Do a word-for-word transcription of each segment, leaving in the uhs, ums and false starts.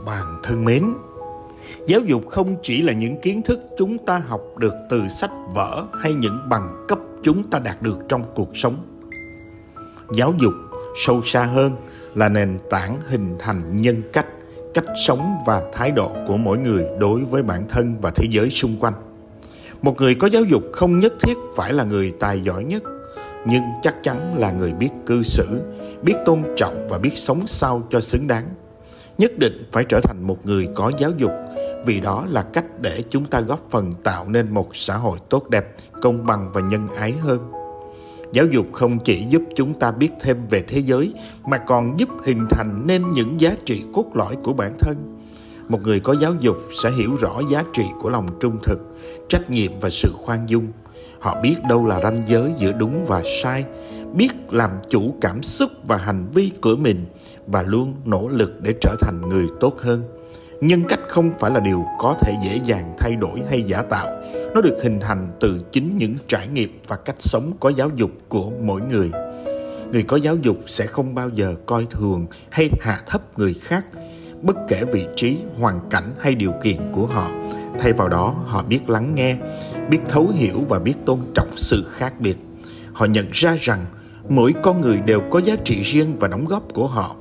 bạn thân mến, giáo dục không chỉ là những kiến thức chúng ta học được từ sách vở hay những bằng cấp chúng ta đạt được trong cuộc sống. Giáo dục sâu xa hơn là nền tảng hình thành nhân cách, cách sống và thái độ của mỗi người đối với bản thân và thế giới xung quanh. Một người có giáo dục không nhất thiết phải là người tài giỏi nhất, nhưng chắc chắn là người biết cư xử, biết tôn trọng và biết sống sao cho xứng đáng. Nhất định phải trở thành một người có giáo dục, vì đó là cách để chúng ta góp phần tạo nên một xã hội tốt đẹp, công bằng và nhân ái hơn. Giáo dục không chỉ giúp chúng ta biết thêm về thế giới, mà còn giúp hình thành nên những giá trị cốt lõi của bản thân. Một người có giáo dục sẽ hiểu rõ giá trị của lòng trung thực, trách nhiệm và sự khoan dung. Họ biết đâu là ranh giới giữa đúng và sai, biết làm chủ cảm xúc và hành vi của mình và luôn nỗ lực để trở thành người tốt hơn. Nhân cách không phải là điều có thể dễ dàng thay đổi hay giả tạo. Nó được hình thành từ chính những trải nghiệm và cách sống có giáo dục của mỗi người. Người có giáo dục sẽ không bao giờ coi thường hay hạ thấp người khác, bất kể vị trí, hoàn cảnh hay điều kiện của họ. Thay vào đó, họ biết lắng nghe, biết thấu hiểu và biết tôn trọng sự khác biệt. Họ nhận ra rằng mỗi con người đều có giá trị riêng và đóng góp của họ,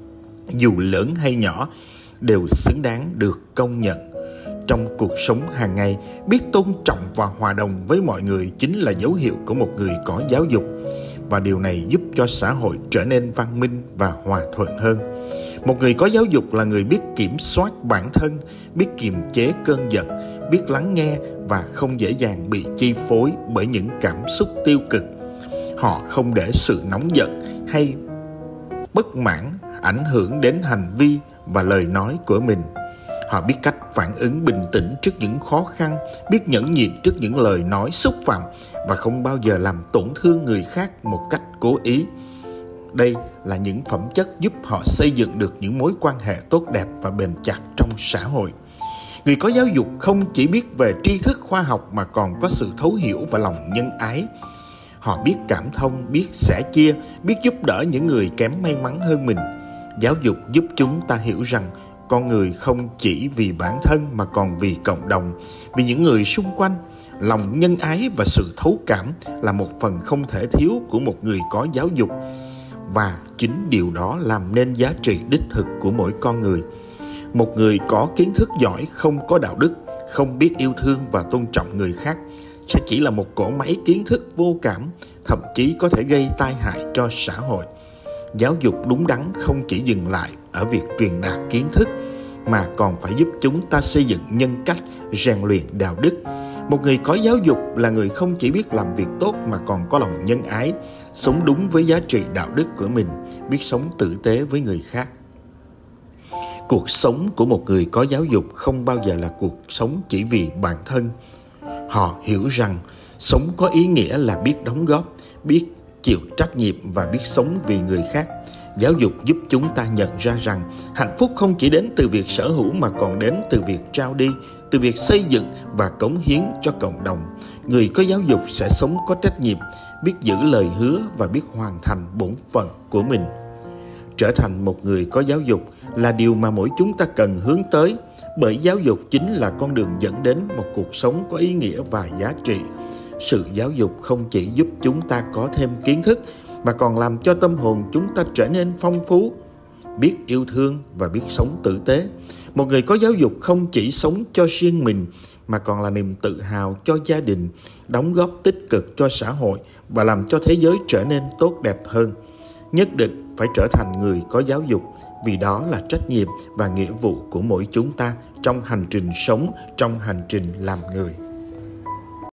dù lớn hay nhỏ, đều xứng đáng được công nhận. Trong cuộc sống hàng ngày, biết tôn trọng và hòa đồng với mọi người chính là dấu hiệu của một người có giáo dục, và điều này giúp cho xã hội trở nên văn minh và hòa thuận hơn. Một người có giáo dục là người biết kiểm soát bản thân, biết kiềm chế cơn giận, biết lắng nghe và không dễ dàng bị chi phối bởi những cảm xúc tiêu cực. Họ không để sự nóng giận hay bất mãn ảnh hưởng đến hành vi và lời nói của mình. Họ biết cách phản ứng bình tĩnh trước những khó khăn, biết nhẫn nhịn trước những lời nói xúc phạm và không bao giờ làm tổn thương người khác một cách cố ý. Đây là những phẩm chất giúp họ xây dựng được những mối quan hệ tốt đẹp và bền chặt trong xã hội. Người có giáo dục không chỉ biết về tri thức khoa học mà còn có sự thấu hiểu và lòng nhân ái. Họ biết cảm thông, biết sẻ chia, biết giúp đỡ những người kém may mắn hơn mình. Giáo dục giúp chúng ta hiểu rằng con người không chỉ vì bản thân mà còn vì cộng đồng, vì những người xung quanh. Lòng nhân ái và sự thấu cảm là một phần không thể thiếu của một người có giáo dục, và chính điều đó làm nên giá trị đích thực của mỗi con người. Một người có kiến thức giỏi không có đạo đức, không biết yêu thương và tôn trọng người khác sẽ chỉ là một cỗ máy kiến thức vô cảm, thậm chí có thể gây tai hại cho xã hội. Giáo dục đúng đắn không chỉ dừng lại ở việc truyền đạt kiến thức, mà còn phải giúp chúng ta xây dựng nhân cách, rèn luyện đạo đức. Một người có giáo dục là người không chỉ biết làm việc tốt mà còn có lòng nhân ái, sống đúng với giá trị đạo đức của mình, biết sống tử tế với người khác. Cuộc sống của một người có giáo dục không bao giờ là cuộc sống chỉ vì bản thân. Họ hiểu rằng sống có ý nghĩa là biết đóng góp, biết chịu trách nhiệm và biết sống vì người khác. Giáo dục giúp chúng ta nhận ra rằng hạnh phúc không chỉ đến từ việc sở hữu mà còn đến từ việc trao đi, từ việc xây dựng và cống hiến cho cộng đồng. Người có giáo dục sẽ sống có trách nhiệm, biết giữ lời hứa và biết hoàn thành bổn phận của mình. Trở thành một người có giáo dục là điều mà mỗi chúng ta cần hướng tới, bởi giáo dục chính là con đường dẫn đến một cuộc sống có ý nghĩa và giá trị. Sự giáo dục không chỉ giúp chúng ta có thêm kiến thức, mà còn làm cho tâm hồn chúng ta trở nên phong phú, biết yêu thương và biết sống tử tế. Một người có giáo dục không chỉ sống cho riêng mình, mà còn là niềm tự hào cho gia đình, đóng góp tích cực cho xã hội và làm cho thế giới trở nên tốt đẹp hơn. Nhất định phải trở thành người có giáo dục, vì đó là trách nhiệm và nghĩa vụ của mỗi chúng ta trong hành trình sống, trong hành trình làm người.